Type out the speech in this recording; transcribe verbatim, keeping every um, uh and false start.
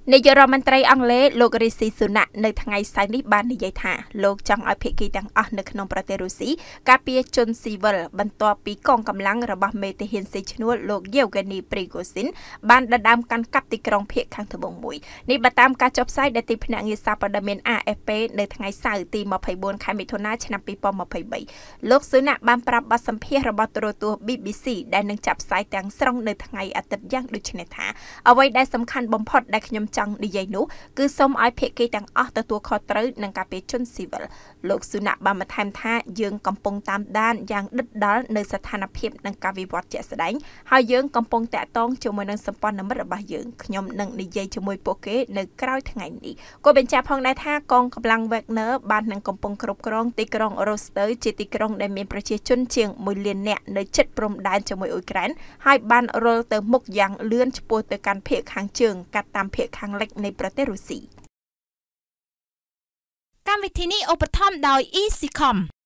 នាយករដ្ឋមន្ត្រីអង់គ្លេសលោករីស៊ីស៊ូណាក់នៅថ្ងៃសៅរ៍នេះបាននិយាយថាលោកចង់ឲ្យភាគីទាំងអស់នៅក្នុងប្រទេសរុស្ស៊ីការពារជនស៊ីវិលបន្ទាប់ពីកងកម្លាំងរបស់មេទាហានស៊ីឈ្នួលលោកយេវហ្គនីព្រីហ្គូស៊ីនបានដណ្ដើមកាន់កាប់ទីក្រុងភាគខាងត្បូងមួយនេះបើតាមការចុះផ្សាយដែលទីភ្នាក់ងារសារព័ត៌មាន A F P នៅថ្ងៃសៅរ៍ទីម្ភៃបួនខែមិថុនាឆ្នាំពីរពាន់ម្ភៃបីលោកស៊ូណាក់បានប្រាប់បទសម្ភាសន៍របស់ទូរទស្សន៍ B B C ដែលនឹងចាប់ផ្សាយទាំងស្រុងនៅថ្ងៃអាទិត្យយ៉ាងដូចនេះថាអ្វីដែលសំខាន់បំផុតដែលខ្ញុំចង់និយាយនោះគឺសូមឲ្យភាគីទាំងអស់ទទួលខុសត្រូវនឹងការពារជនស៊ីវិលលោកស៊ូណាក់បានបន្ថែមថាយើងកំពុងតាមដានយ៉ាងដិតដល់នៅស្ថានភាពនិងការវិវត្តជាក់ស្ដែងហើយយើងកំពុងតាក់ទងជាមួយនឹងសម្ព័ន្ធមិត្តរបស់យើងខ្ញុំនឹងនិយាយជាមួយពួកគេនៅក្រោយថ្ងៃនេះក៏បញ្ជាក់ផងដែរថាកងកម្លាំង Wagner បាននឹងកំពុងគ្រប់គ្រងទីក្រុង Rostov ជាទីក្រុងដែលមានប្រជាជនជាងមួយលាននាក់នៅជិតព្រំដែនជាមួយអ៊ុយក្រែនហើយបានរុលទៅមុខយ៉ាងលឿនឆ្ពោះទៅកាន់ភាគខាងជើងកាត់តាមភាគខាងលិចនៃប្រទេសរុស្ស៊ីកម្មវិធីនេះឧបត្ថម្ភដោយ Easycom